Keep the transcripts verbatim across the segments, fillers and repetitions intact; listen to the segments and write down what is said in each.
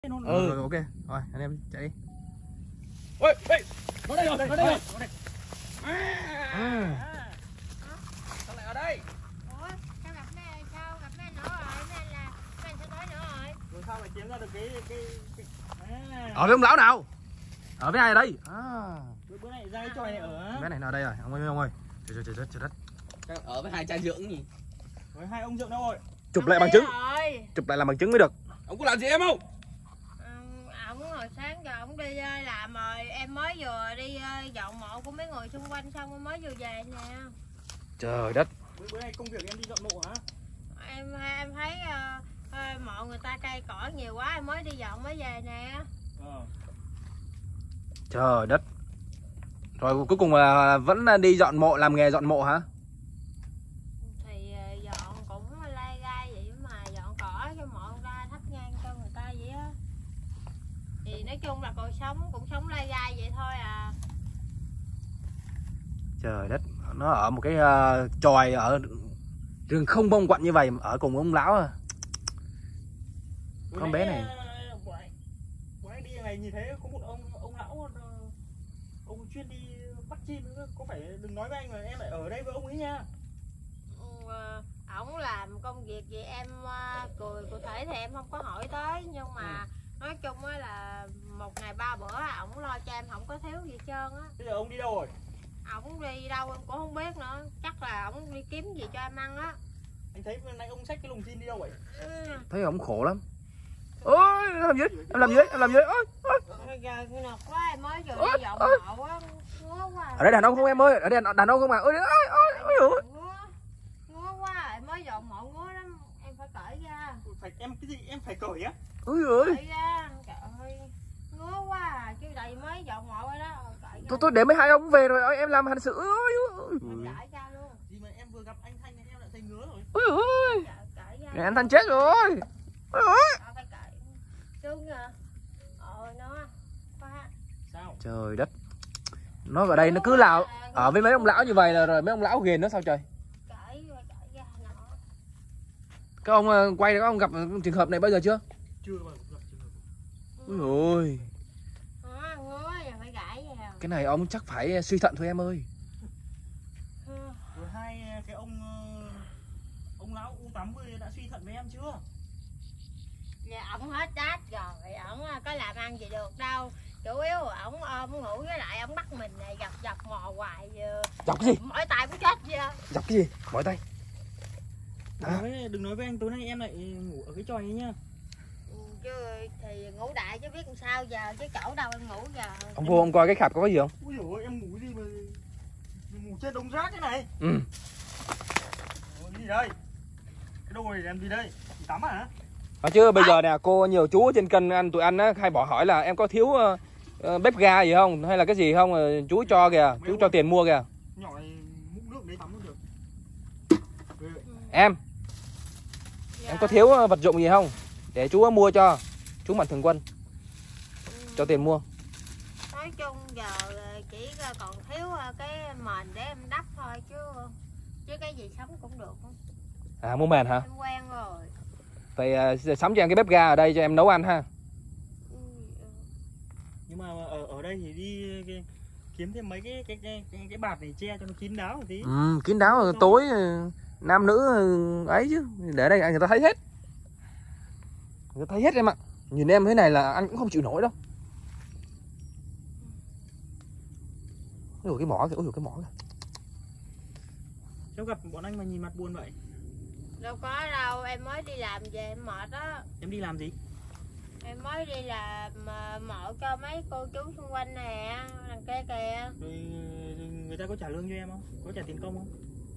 Ừ, ừ ok. Rồi anh em chạy đi. Ôi, ê, nó đây rồi, nó đây rồi. Nó đây. À. Sao lại ở đây? Ủa, sao gặp mấy sao gặp mấy anh nữa rồi, mấy anh là mấy anh sẽ tới nữa rồi. Rồi sao lại kiếm ra được cái cái, cái... À. Ở với ông lão nào? Ở với ai ở đây? À. Bữa, bữa này ra cái tròi này ở. Cái này nào đây rồi, ông ơi ông ơi. Trời trời trời trời đất. Ở với hai cha dưỡng gì? Với hai ông dưỡng đâu rồi? Chụp lại bằng chứng. Rồi. Chụp lại làm bằng chứng mới được. Ông có làm gì em không? Ổng hồi sáng giờ ổng đi làm rồi, em mới vừa đi dọn mộ của mấy người xung quanh xong mới vừa về nè. Trời đất. Bữa, bữa này công việc em đi dọn mộ hả? Em em thấy uh, mộ người ta cây cỏ nhiều quá, em mới đi dọn mới về nè. Ờ. Trời đất. Rồi cuối cùng là vẫn đi dọn mộ, làm nghề dọn mộ hả? Thì dọn cũng lai gai vậy mà dọn cỏ cho mộ người ta, thắp nhang cho người ta vậy á. Thì nói chung là cuộc sống cũng sống lai gai vậy thôi à. Trời đất, nó ở một cái uh, chòi ở rừng không bông quạnh như vậy, ở cùng ông lão à. Con bé này. Bữa nay đi này nhìn thấy có một ông ông lão, ông chuyên đi bắt chim nữa. Có phải đừng nói với anh là em lại ở đây với ông ấy nha. Ừ, ổng làm công việc gì em cười cụ thể thì em không có hỏi tới, nhưng mà ừ. nói chung á là một ngày ba bữa ổng lo cho em, không có thiếu gì hết trơn á. Bây giờ ông đi đâu rồi? Ổng đi đâu em cũng không biết nữa, chắc là ổng đi kiếm gì cho em ăn á. Anh thấy vừa nãy ông xách cái lồng chim đi đâu vậy? Ừ. Thấy ổng khổ lắm. Ôi, em làm gì? Em làm gì? Em làm gì? Ôi, ôi. Giờ nực quá, em mới vừa đi dọn mộ á, ngứa quá. Ở đây đàn ông không em ơi, ở đây đàn ông không à. Ôi ôi ôi ôi. Ngứa, ngứa quá, em mới dọn mộ ngứa lắm, em phải cởi ra. Phải em cái gì em phải cởi á? Ôi ơi. Cởi ra, trời ơi, ngứa quá à, chứ đây mới dọn mộ rồi đó. Tôi tôi để mấy hai ông về rồi em làm hành sự. Ôi ôi. Cởi ra luôn. Gì mà em vừa gặp anh Thanh này em lại thấy ngứa rồi. Ôi ôi. Này anh Thanh chết rồi. Ôi ôi. Phải cởi. Sướng à. Ờ nó. Quá. Sao? Trời đất. Nó ở đây nó cứ lào ở với mấy ông lão như vậy là rồi mấy ông lão ghiền nó sao trời. Cởi cởi ra nó. Các ông quay các ông gặp trường hợp này bao giờ chưa? Chưa bao giờ gặp trường hợp. Ôi ôi. À, ngứa giờ phải gãi vào. Cái này ông chắc phải suy thận thôi em ơi. Rồi hai cái ông ông lão u tám mươi đã suy thận với em chưa? Dạ ổng hết đát rồi, ổng có làm ăn gì được đâu. Chủ yếu ổng ôm ngủ với lại ổng bắt mình này dọc dọc mò hoài. Dọc cái gì? Mỏi tay cũng chết vậy. Dọc cái gì? Mỏi tay. Đừng, à? nói, đừng nói với anh tối nay em lại ngủ ở cái tròi ấy nhá. Chứ thì ngủ đại chứ biết làm sao giờ, chứ chỗ đâu em ngủ giờ. Ông vô ông coi cái khạp có cái gì không? Ui dồi ôi, em ngủ gì mà ngủ trên đống rác thế này. Ừ. Ủa, gì đây? Cái đồ này làm gì đây? Chị tắm à? À, chứ bây giờ nè cô nhiều chú trên kênh ăn tụi anh á hay bỏ hỏi là em có thiếu uh, uh, bếp ga gì không hay là cái gì không, uh, chú cho kìa, chú cho tiền mua kìa. Nhỏ này múc nước đấy tắm được. Ừ. Em. Dạ. Em có thiếu uh, vật dụng gì không? Để chú uh, mua cho. Chú Mạnh Thường Quân. Ừ. Cho tiền mua. Nói chung giờ chỉ còn thiếu cái mền để em đắp thôi chứ chứ cái gì sống cũng được. À mua mền hả? Em quen rồi. Vậy uh, sắm cho em cái bếp ga ở đây cho em nấu ăn ha. Ừ. Nhưng mà ở ở đây thì đi cái, kiếm thêm mấy cái cái cái cái, cái bạt này che cho nó kín đáo một tí. Ừ, kín đáo rồi tối nam nữ ấy chứ, để đây người ta thấy hết. Người ta thấy hết em ạ. Nhìn em thế này là anh cũng không chịu nổi đâu. Ôi cái mỏ kìa, ôi cái mỏ kìa. Cháu gặp bọn anh mà nhìn mặt buồn vậy? Đâu có đâu, em mới đi làm về em mệt á. Em đi làm gì? Em mới đi làm mộ cho mấy cô chú xung quanh nè, đằng kia kìa. Rồi người ta có trả lương cho em không? Có trả tiền công không?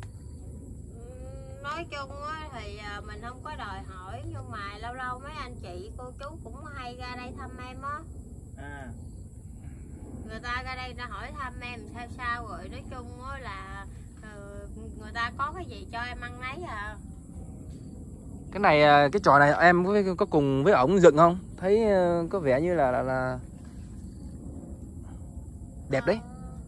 Nói chung á thì mình không có đòi hỏi, nhưng mà lâu lâu mấy anh chị cô chú cũng hay ra đây thăm em á. À. Người ta ra đây ta hỏi thăm em sao sao rồi nói chung á là người ta có cái gì cho em ăn nấy à. Cái này cái trò này em có, có cùng với ổng dựng không? Thấy có vẻ như là là, là... đẹp đấy.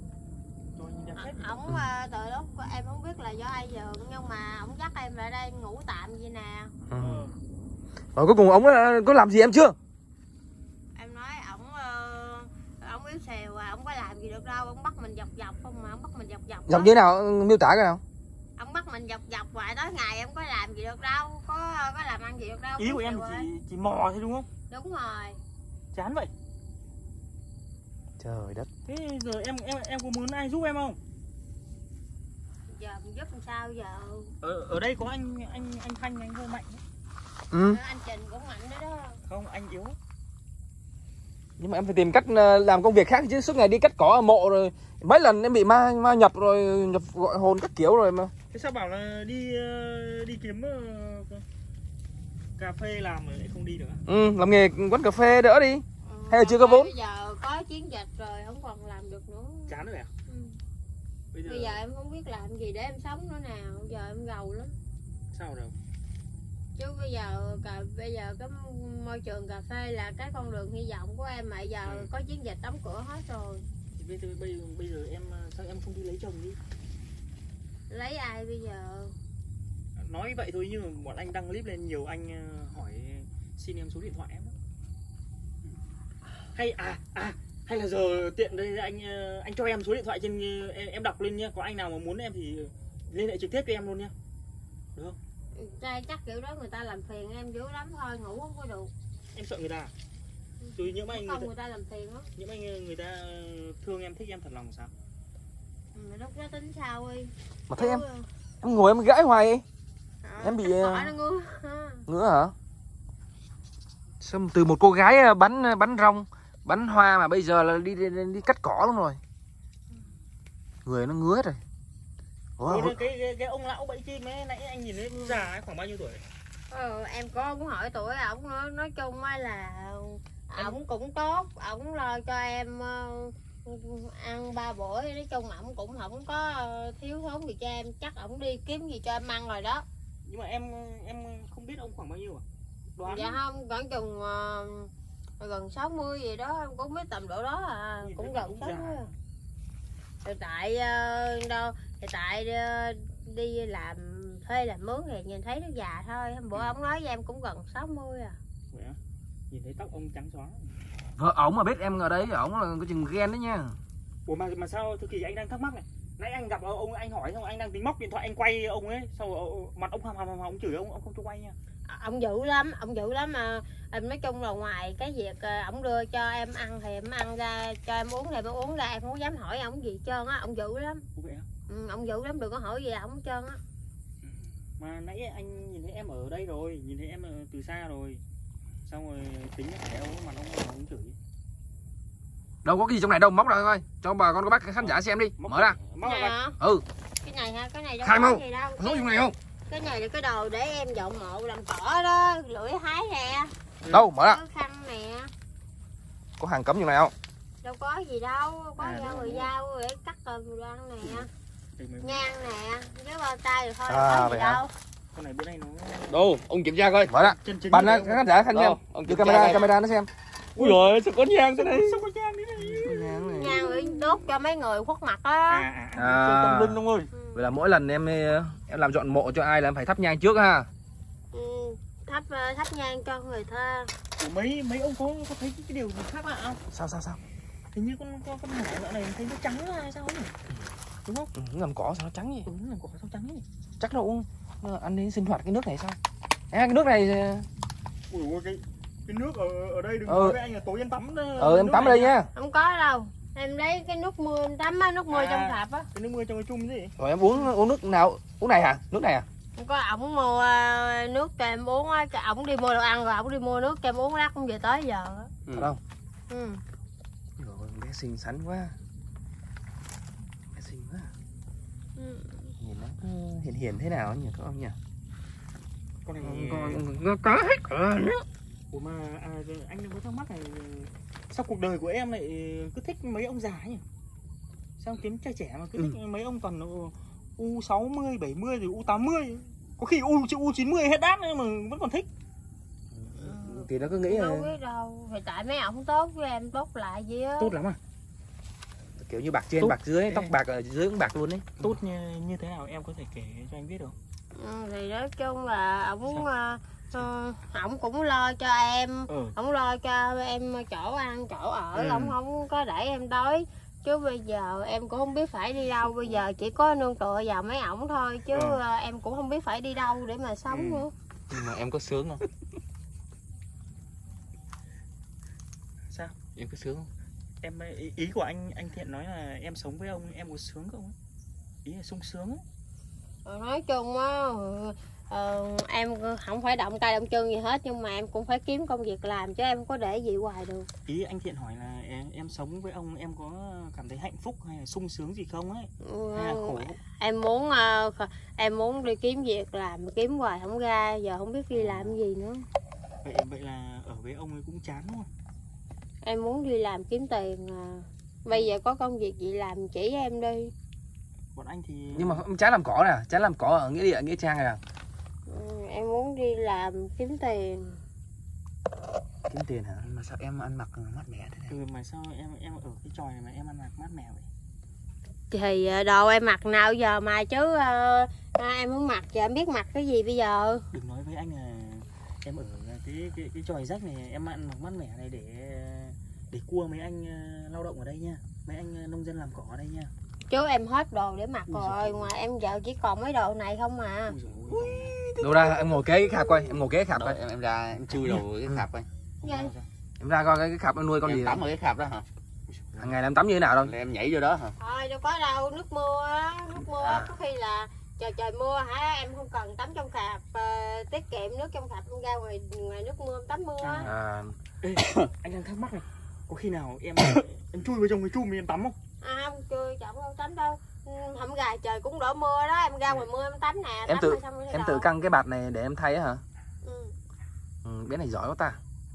Ổng từ lúc em không biết là do ai dựng, nhưng mà ổng dắt em lại đây ngủ tạm vậy nè. Ừ. Rồi cuối cùng ổng có làm gì em chưa? làm gì được đâu, ông bắt mình dọc dọc không mà ông bắt mình dọc dọc. Dọc như nào, miêu tả cái nào? Ông bắt mình dọc dọc hoài tới ngày em có làm gì được đâu, có có làm ăn gì được đâu. Ý của em chỉ chỉ mò thôi đúng không? Đúng rồi. Chán vậy. Trời đất. Thế giờ em em em có muốn ai giúp em không? Giờ mình giúp làm sao giờ? Ở ở đây có anh anh anh Thanh, anh hơi mạnh. Ừ. Anh Trình cũng mạnh đó đó. Không, anh yếu. Nhưng mà em phải tìm cách làm công việc khác chứ, suốt ngày đi cắt cỏ ở mộ rồi mấy lần em bị ma ma nhập rồi, nhập gọi hồn các kiểu rồi mà. Thế sao bảo là đi đi kiếm cà phê làm rồi lại không đi được? Ừ, làm nghề quán cà phê đỡ đi. Ừ, hay là chưa có vốn? Bây giờ có chiến dịch rồi không còn làm được nữa. Chán rồi à? Ừ. Bây giờ... bây giờ em không biết làm gì để em sống nữa nào, giờ em gầu lắm. Sao đâu? Chứ bây giờ cà, bây giờ cái môi trường cà phê là cái con đường hy vọng của em, mà giờ ừ. có chiến dịch đóng cửa hết rồi. Thì bây giờ bây, bây giờ em sao em không đi lấy chồng đi? Lấy ai bây giờ? Nói vậy thôi nhưng mà bọn anh đăng clip lên nhiều anh hỏi xin em số điện thoại em đó. Hay à à hay là giờ tiện đây anh anh cho em số điện thoại trên em, em đọc lên nhá, có anh nào mà muốn em thì liên hệ trực tiếp cho em luôn nhá. Được không? Trai chắc kiểu đó người ta làm phiền em dữ lắm thôi, ngủ không có được. Em sợ người ta. Rồi những anh không, người ta, người ta làm phiền lắm. những anh người ta thương em, thích em thật lòng sao? Ừ, lúc đó tính sao đi. Mà thấy ừ. em em ngồi em gãi hoài ấy. À, em bị ngứa ngứa hả? Xong từ một cô gái bắn bắn rong, bắn hoa mà bây giờ là đi đi, đi cắt cỏ luôn rồi. Người nó ngứa rồi. Ủa, Ủa, cái, cái cái ông lão bẫy chim ấy nãy anh nhìn thấy già ấy, khoảng bao nhiêu tuổi? Ừ, em có cũng hỏi tuổi ổng nữa, nói chung là ổng cũng tốt, ổng lo cho em uh, ăn ba bữa, nói chung ổng cũng không có thiếu thốn gì cho em, chắc ổng đi kiếm gì cho em ăn rồi đó. Nhưng mà em em không biết ông khoảng bao nhiêu à? Đoán. Dạ không, khoảng chừng uh, gần sáu mươi gì đó, em cũng biết tầm độ đó à, nhìn cũng gần sáu mươi. Hiện tại uh, đâu, hiện tại uh, đi làm thuê làm mướn thì nhìn thấy nó già thôi. Hôm bữa ừ. ông nói với em cũng gần sáu mươi à. Vậy á? Nhìn thấy tóc ông trắng xóa. Vợ ổng mà biết em ở đấy, ổng là có chừng ghen đấy nha. Ủa mà mà sao Thư Kỳ anh đang thắc mắc này. Nãy anh gặp ông, anh hỏi xong anh đang tính móc điện thoại anh quay ông ấy, sau mặt ông hầm hầm hầm ông chửi ông, ông không cho quay nha. Ông dữ lắm, ông dữ lắm mà. Em nói chung là ngoài cái việc ổng đưa cho em ăn thì em ăn ra, cho em uống thì em uống ra, em không dám hỏi ổng gì hết trơn á, ông dữ lắm. Vậy á? Ừ, ông dữ lắm, đừng có hỏi gì ổng hết trơn á. Mà nãy anh nhìn thấy em ở đây rồi, nhìn thấy em từ xa rồi. Xong rồi tính phải ông mặt ông ông chửi. Đâu có cái gì trong này đâu, móc ra coi, cho bà con có bác khán giả xem đi, móc mở ra. Móc này hả? Ừ. Cái này ha, cái này đâu Khai có gì đâu. Có trong này không? Cái này là cái đồ để em dọn mộ làm cỏ đó, lưỡi hái nè. Ừ. Đâu, mở ra. Có khăn nè. Có hàng cấm trong này không? Đâu có gì đâu, có à, dao người dao để cắt rồi người ăn nè. Ừ. Nhang nè, với bao tay rồi thôi, à, đâu có gì đâu. Con này bữa nay nó Đâu, ông kiểm tra coi. Mở ra. Bắn ra khán giả khán xem. Ông đưa camera camera nó xem. Ui giời, sao có nhang thế này? Sao có nhang thế này? Nhang này. Nhang để đốt cho mấy người khuất mặt á. À, à, à. Tâm linh ông ơi. Vậy là mỗi lần em em làm dọn mộ cho ai là em phải thắp nhang trước ha. Ừ, thắp thắp nhang cho người ta. Ủa, mấy mấy ông có có thấy cái điều gì khác lạ không? Sao sao sao? Hình như con con con nhỏ dạo này thấy nó trắng hay sao ấy. Đúng không? Ừ, làm cỏ sao nó trắng vậy? Ừ, làm cỏ sao trắng vậy? Chắc là uống ăn đến sinh hoạt cái nước này sao? À, cái nước này. Ui ôi, cái cái nước ở ở đây đừng ừ. nói với anh là tối em tắm đó. Ừ, em tắm ở đây nha. Không có đâu. Em lấy cái nước mưa em tắm á, nước mưa à, trong thạp á. Cái nước mưa trong cái chung gì? Rồi em uống uống nước nào? Uống này hả? Nước này à? Không có, ổng mua nước cho em uống á, ổng đi mua đồ ăn rồi ổng đi mua nước cho em uống lát cũng về tới giờ á. Ừ. Thật không? Ừ. Rồi bé xinh xắn quá. Bé xinh quá. Ừ. Nhìn nó hiền hiền thế nào nhỉ các ông nhỉ? Con này nó có hết cả. Ủa mà à, anh đang có thắc mắc này, sao cuộc đời của em lại cứ thích mấy ông già nhỉ? Sao kiếm trai trẻ mà cứ thích ừ. mấy ông toàn U sáu mươi, bảy mươi rồi U tám mươi. Có khi U U chín mươi hết đát nữa mà vẫn còn thích. Ừ, thì nó cứ nghĩ đâu biết đâu, thì tại mấy ổng tốt với em tốt lại gì á. Tốt lắm à? Kiểu như bạc trên tốt. Bạc dưới, tóc bạc ở dưới cũng bạc luôn đấy. Tốt như, như thế nào em có thể kể cho anh biết được? Ừ, thì nói chung là ổng uh, ổng cũng lo cho em, ừ. ổng lo cho em chỗ ăn chỗ ở, ừ. ổng không có để em đói. Chứ bây giờ em cũng không biết phải đi đâu. Bây giờ chỉ có nương tựa vào mấy ổng thôi. Chứ Ừ. em cũng không biết phải đi đâu để mà sống Ừ. nữa. Nhưng mà em có sướng không? Sao? Em có sướng không? Em ý, ý của anh anh Thiện nói là em sống với ông em có sướng không? Ý là sung sướng ấy. Rồi nói chung á, ờ, em không phải động tay động chân gì hết, nhưng mà em cũng phải kiếm công việc làm chứ em không có để gì hoài được. Ý anh Thiện hỏi là em, em sống với ông em có cảm thấy hạnh phúc hay là sung sướng gì không ấy? Ừ, Hay là khổ? em muốn ờ, em muốn đi kiếm việc làm, kiếm hoài không ra, giờ không biết đi làm gì nữa. Vậy vậy là ở với ông ấy cũng chán đúng không? Em muốn đi làm kiếm tiền. À. Bây giờ có công việc gì làm chỉ em đi. Bọn anh thì Nhưng mà chán làm cỏ nè, chán làm cỏ ở nghĩa địa, nghĩa trang này à? Ừ, em muốn đi làm kiếm tiền. Kiếm tiền hả? Mà sao em ăn mặc mát mẻ thế này? ừ, mà sao em em ở cái tròi này mà em ăn mặc mát mẻ vậy? Thì đồ em mặc nào giờ mà chứ à, à, em không mặc giờ em biết mặc cái gì bây giờ. Đừng nói với anh là em ở cái cái cái tròi rách này em ăn mặc mát mẻ này để để cua mấy anh lao động ở đây nha, mấy anh nông dân làm cỏ ở đây nha. Chứ em hết đồ để mặc Ui rồi, giời. ngoài em giờ chỉ còn mấy đồ này không à. Ui dồi ôi. Đâu ra, em ngồi kế cái khạp coi, em ngồi kế cái khạp Đâu, coi. em em ra em chui đầu cái khạp coi. Vậy? Em ra coi cái, cái khạp em nuôi con Em gì tắm đấy. ở cái khạp đó hả? Hàng ngày là em tắm như thế nào đâu? Là em nhảy vô đó hả? Thôi đâu có đâu, nước mưa á, nước mưa À. có khi là trời trời mưa hả, em không cần tắm trong khạp, à, tiết kiệm nước trong khạp, em ra ngoài ngoài nước mưa em tắm mưa á. À, Ê, anh đang thắc mắc này, có khi nào em em chui vào trong cái chum em tắm không? À không, chưa chồng đâu tắm đâu. Ừ, hổng gà trời cũng đổ mưa đó, em ra ngoài mưa em tắm nè. em tắm tự rồi xong rồi em đâu. tự căng cái bạt này để em thay á hả? Ừ. Ừ, bé này giỏi quá ta.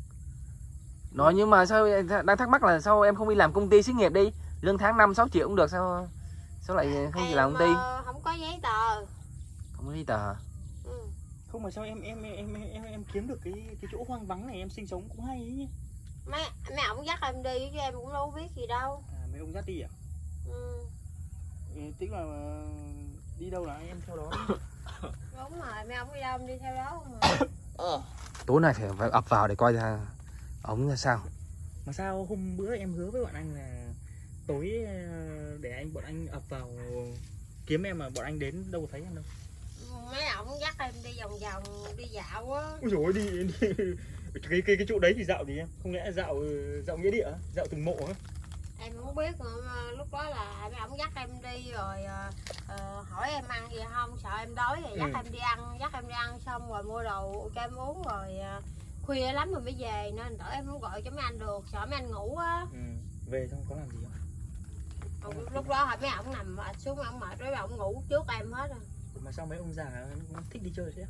Nói nhưng mà sao đang thắc mắc là sao em không đi làm công ty xí nghiệp đi, lương tháng năm sáu triệu cũng được, sao sao lại không đi làm công ty? Ờ, không có giấy tờ. Không có giấy tờ hả? Ừ. Không mà sao em em em em em, em kiếm được cái cái chỗ hoang vắng này em sinh sống cũng hay ấy nhỉ? mấy mấy ổng dắt em đi chứ em cũng đâu biết gì đâu. À, mấy ông dắt đi à? Ừ. Ừ, tức là đi đâu là em theo đó. Đúng rồi, mấy ổng đi đâu em đi theo đó không mà. Ờ. Tối nay phải, phải ập vào để coi ra ống ra sao. Mà sao hôm bữa em hứa với bọn anh là tối để anh bọn anh ập vào kiếm em mà bọn anh đến đâu thấy em đâu. Mấy ổng dắt em đi vòng vòng đi dạo á. Ôi dồi ôi, đi, đi cái cái cái chỗ đấy thì dạo gì em? Không lẽ dạo dạo nghĩa địa, dạo từng mộ á? Em không biết nữa, mà lúc đó là mấy ổng dắt em đi rồi uh, hỏi em ăn gì không, sợ em đói rồi dắt Ừ. em đi ăn, dắt em đi ăn xong rồi mua đồ cho em uống rồi uh, khuya lắm rồi mới về nên đỡ em không gọi cho mấy anh được, sợ mấy anh ngủ á. Ừ. Về xong có làm gì không? Lúc, lúc đó hỏi mấy ổng nằm mệt xuống, mấy ổng mệt rồi mấy ổng ngủ trước em hết rồi. Mà sao mấy ông già thích đi chơi thế?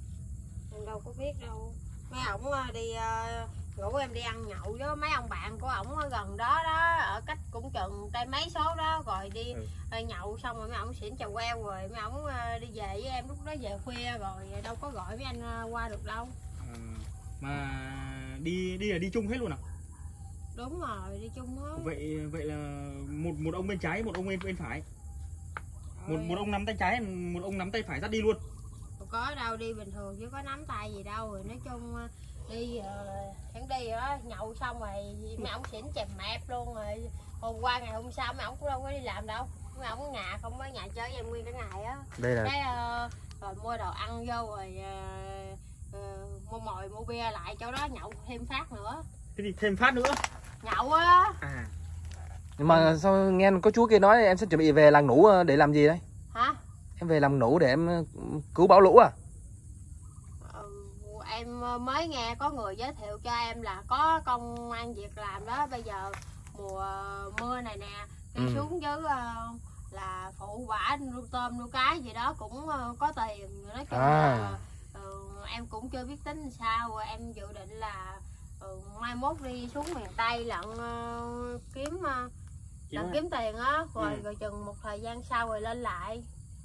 Em đâu có biết đâu. Mấy ổng uh, đi uh, ngủ em đi ăn nhậu với mấy ông bạn của ổng ở gần đó đó, ở cách cũng chừng tay mấy số đó, rồi đi Ừ. nhậu xong rồi mấy ổng xỉn chầu queo rồi mấy ổng đi về với em, lúc đó về khuya rồi đâu có gọi mấy anh qua được đâu. Ừ. Mà đi đi là đi chung hết luôn à? Đúng rồi, đi chung hết. Vậy vậy là một một ông bên trái, một ông bên bên phải. Một Rồi, một ông nắm tay trái, một ông nắm tay phải dắt đi luôn. có đâu đi bình thường chứ có nắm tay gì đâu, rồi nói chung đi hắn đi đó nhậu xong rồi mấy ổng xỉn chèm mẹp luôn rồi. Hôm qua ngày hôm sau mấy ổng cũng đâu có đi làm đâu, mấy ổng ở nhà không, có nhà chơi với em nguyên cả ngày á. Đây là Cái uh, rồi mua đồ ăn vô rồi uh, uh, mua mồi mua bia lại chỗ đó nhậu thêm phát nữa. Thế thì thêm phát nữa. Nhậu á. À. nhưng mà sao nghe có chú kia nói em sẽ chuẩn bị về làng Nủ để làm gì đấy? Hả? Em về làm Nủ để em cứu bão lũ à? Ừ, em mới nghe có người giới thiệu cho em là có công ăn việc làm đó. Bây giờ mùa mưa này nè, đi Ừ. xuống với uh, là phụ vả nuôi tôm nuôi cá gì đó cũng uh, có tiền. Nói chung À. là uh, em cũng chưa biết tính sao. Em dự định là uh, mai mốt đi xuống miền Tây lận uh, kiếm uh, lận kiếm tiền á, rồi Ừ. rồi chừng một thời gian sau rồi lên lại.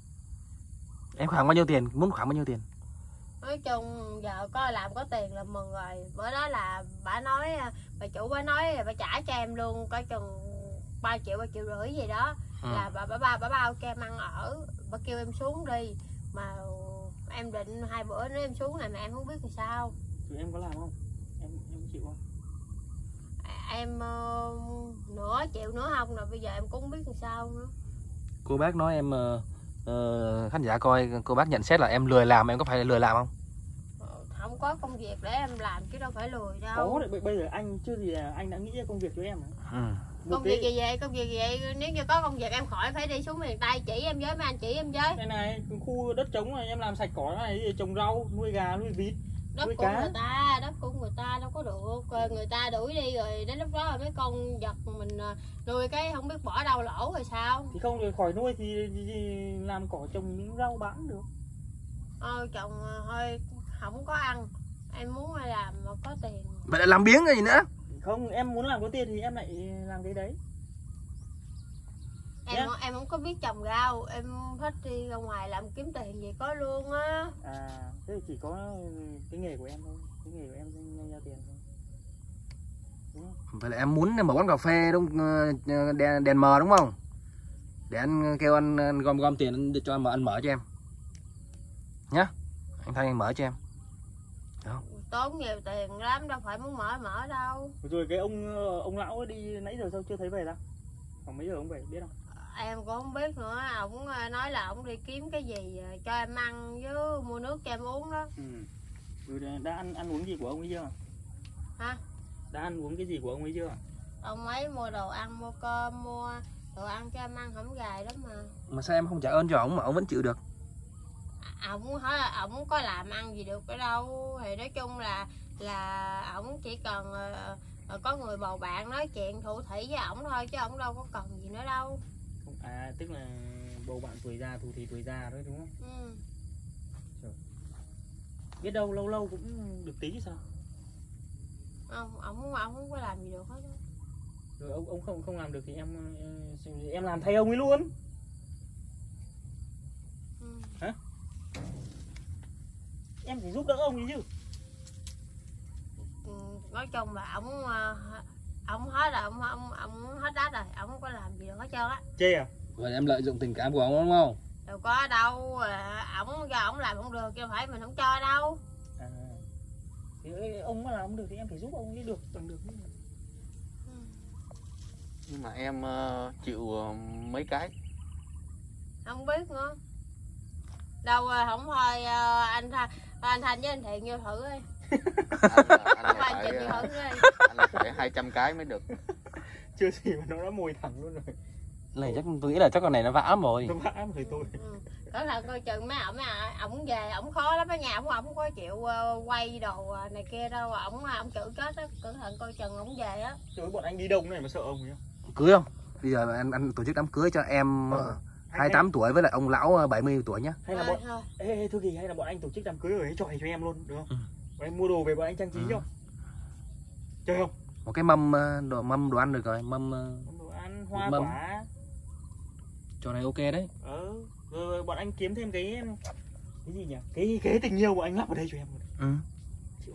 Em khoảng bao nhiêu tiền? Muốn khoảng bao nhiêu tiền? Nói chung giờ có làm có tiền là mừng rồi. Bữa đó là bà nói, bà chủ bà nói bà trả cho em luôn có chừng ba triệu ba triệu rưỡi gì đó. Ừ. Là bà bà bà, bà bao cho em ăn ở, bà kêu em xuống đi mà em định hai bữa nữa em xuống này mà em không biết làm sao. Tụi em có làm không? Em em chịu không? Em uh, nửa chịu nửa không rồi, bây giờ em cũng không biết làm sao nữa. Cô bác nói em uh, uh, khán giả coi, cô bác nhận xét là em lười làm, em có phải là lười làm không? Không có công việc để em làm chứ đâu phải lười đâu. Có đấy, bây giờ anh chưa gì là anh đã nghĩ ra công việc cho em rồi. Ừ. Công việc gì vậy? Công việc gì vậy? Nếu như có công việc em khỏi phải đi xuống miền Tây chỉ em với, mấy anh chỉ em với. Đây này, khu đất trống này em làm sạch cỏ này, trồng rau, nuôi gà, nuôi vịt, Đất nuôi của cá. người ta, đất của người ta đâu có được. Rồi người ta đuổi đi rồi đến lúc đó rồi mấy con vật mình nuôi cái không biết bỏ đâu lỗ rồi sao? Thì không được khỏi nuôi thì, thì, thì làm cỏ trồng rau bán được. Ôi chồng hơi không có ăn. Em muốn làm mà có tiền. Vậy là làm biếng cái gì nữa? Không, em muốn làm có tiền thì em lại làm cái đấy. Em yeah. em không có biết trồng rau, em thích đi ra ngoài làm kiếm tiền gì có luôn á. À, thế thì chỉ có cái nghề của em thôi, cái nghề của em nhanh ra tiền thôi. Đúng không? Vậy là em muốn mở quán cà phê đúng, đèn, đèn mờ đúng không? Để anh kêu anh, anh gom gom tiền anh cho anh mở, anh mở cho em nhá. Anh thay anh mở cho em. Đó. Tốn nhiều tiền lắm, đâu phải muốn mở mở đâu. Rồi cái ông ông lão đi nãy giờ sao chưa thấy về ta? Khoảng mấy giờ ông về biết không? Em cũng không biết nữa, ổng nói là ổng đi kiếm cái gì cho em ăn với mua nước cho em uống đó. Ừ. Rồi đã ăn ăn uống gì của ông ấy chưa? Hả? Đã ăn uống cái gì của ông ấy chưa? Ông ấy mua đồ ăn, mua cơm, mua đồ ăn cho em ăn hổng gài lắm mà. Mà sao em không trả ơn cho ổng mà ổng vẫn chịu được? Ổng hỏi là ổng có làm ăn gì được ở đâu, thì nói chung là là ổng chỉ cần uh, có người bầu bạn nói chuyện thủ thỉ với ổng thôi chứ ổng đâu có cần gì nữa đâu. À, tức là bầu bạn tuổi già, thủ thỉ tuổi già đấy đúng không? Ừ. Rồi. Biết đâu lâu lâu cũng được tí chứ sao? Không, ổng ổng không có làm gì được hết. Rồi ông ông không không làm được thì em em làm thay ông ấy luôn. Ừ. Hả? Em phải giúp đỡ ông ấy chứ. Ừ, nói chung là ổng ổng hết rồi, ổng ổng ổng hết đất rồi, ổng không có làm gì được hết trơn á. Chê à? Vậy em lợi dụng tình cảm của ông đúng không? Đâu có đâu, ổng do ổng làm không được chứ phải mình không cho đâu. À, thì ông mà làm không được thì em phải giúp ông ấy được bằng được. Ừ. Nhưng mà em uh, chịu uh, mấy cái. Không biết nữa. Đâu không thôi uh, anh Thanh, anh Thanh với anh Thiện vô thử đi. Anh, là, anh, là Anh phải, Thiện vô thử đi. anh là phải hai trăm cái mới được. Chưa gì mà nó đã mồi thẳng luôn rồi. Này chắc tôi nghĩ là chắc con này nó vã lắm rồi. Nó vã rồi tôi. Ừ. Cẩn thận coi chừng mấy ổng à, ổng về ổng khó lắm ở nhà, ổng ổng có chịu uh, quay đồ này kia đâu, ổng ổng chịu chết á, cẩn thận coi chừng ổng về á. Trời ơi, bọn anh đi đông này mà sợ ông ấy không? Cưới không? Bây giờ anh anh tổ chức đám cưới cho em ờ. hai mươi tám tuổi với lại ông lão bảy mươi tuổi nhá. Hay là Thôi, bọn thôi. ê, ê thôi thì hay là bọn anh tổ chức đám cưới ở ấy tròi cho em luôn được không? Ừ. Bọn anh mua đồ về bọn anh trang trí Ừ. cho. Chơi không? Một cái mâm đồ mâm đồ ăn được rồi, mâm Đồ ăn hoa mâm. quả. Trò này ok đấy. Ờ, rồi bọn anh kiếm thêm cái cái gì nhỉ? Cái ghế tình yêu bọn anh lắp ở đây cho em. Ừ. Chịu.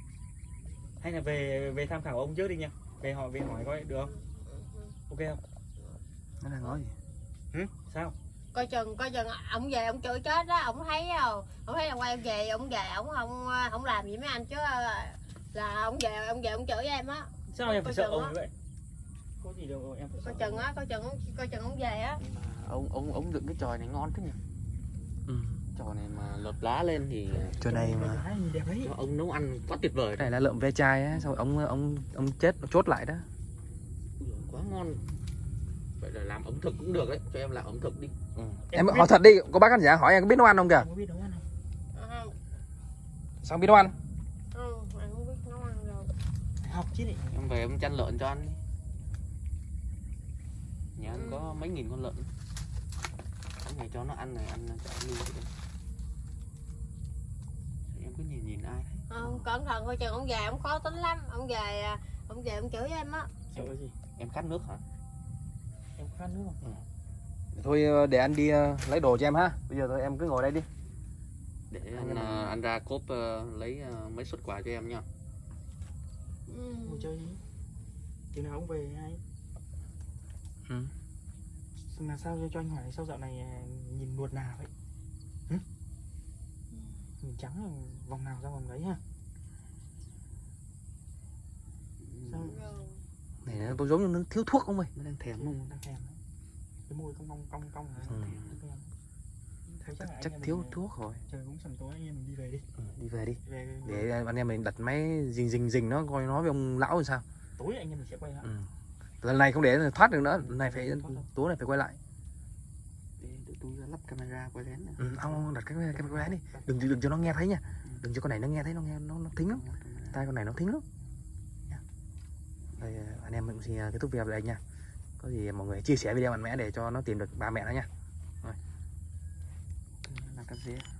Hay là về về tham khảo ông trước đi nha. Về hỏi về hỏi coi được không? Ok không? Nó đang nói gì? Ừ? Sao? Coi chừng coi chừng ổng về ổng chửi chết đó, ổng thấy không? Ổng thấy là quay em về, ổng về ổng không không làm gì mấy anh chứ là ổng về ổng về ổng chửi em á. Sao em phải Coi sợ chừng ông á. như vậy? Có gì đâu em phải sợ. Coi chừng á, coi chừng coi chừng ổng về á. Nhưng mà ông ông ông dựng cái chòi này ngon thế nhỉ? Ừ. Chòi này mà lợp lá lên thì Trò này mà Cái gì đẹp đấy. cho ông nấu ăn quá tuyệt vời. cái này là lợm ve chai á, xong rồi ông ông ông chết ông chốt lại đó. Ui giời, quá ngon. Vậy là làm ẩm thực cũng được đấy, cho em làm ẩm thực đi. Ừ. Em Em biết- hỏi thật đi, có bác khán giả hỏi em có biết nấu ăn không kìa? Em có biết nấu ăn không? Ừ. Sao không biết nấu ăn? Ừ, anh không biết nấu ăn đâu. Phải học chứ này. Em về em chăn lợn cho ăn đi. Nhà anh có mấy nghìn con lợn. Cái này cho nó ăn này, ăn cho ăn luôn. Em cứ nhìn nhìn ai thấy. Ừ, cẩn thận coi chừng ổng về ổng khó tính lắm, ổng về ổng về ổng chửi em á. Sợ gì? Em khát nước hả? Em khát nước không? Thôi để anh đi uh, lấy đồ cho em ha. Bây giờ thôi em cứ ngồi đây đi. Để anh, à, anh ra cốp uh, lấy uh, mấy suất quà cho em nha. Ừ. Ngồi chơi đi. Chừng nào ông về hay? Ừ. Mà sao cho anh hỏi sao dạo này nhìn nuột nà vậy? Hử? Nhìn trắng là vòng nào ra vòng đấy ha? Sao? Này tôi giống như nó thiếu thuốc không ơi. Nó đang thèm không? Đang thèm đấy. Cái môi cong cong cong cong này. Ừ. Thôi chắc, là anh Chắc em thiếu mình, thuốc rồi. trời cũng sầm tối, anh em mình đi về đi. Ừ, đi về đi. Về, về, Để anh em mình đặt máy rình rình rình nó coi nó với ông lão làm sao. tối anh em mình sẽ quay lại. Ừ. Lần này không để thoát được nữa, lần này phải tối này phải quay lại. Để tụi tôi lắp camera quay lén. Ừ, ông, ông đặt cái cái quay đi, đừng đừng cho nó nghe thấy nha, đừng cho con này nó nghe thấy, nó nghe nó nó thính lắm, tai con này nó thính lắm. Đây, anh em mình cũng xin kết thúc video tại đây nha. Có gì mọi người chia sẻ video mạnh mẽ để cho nó tìm được ba mẹ nó nha. Rồi. Là cái gì?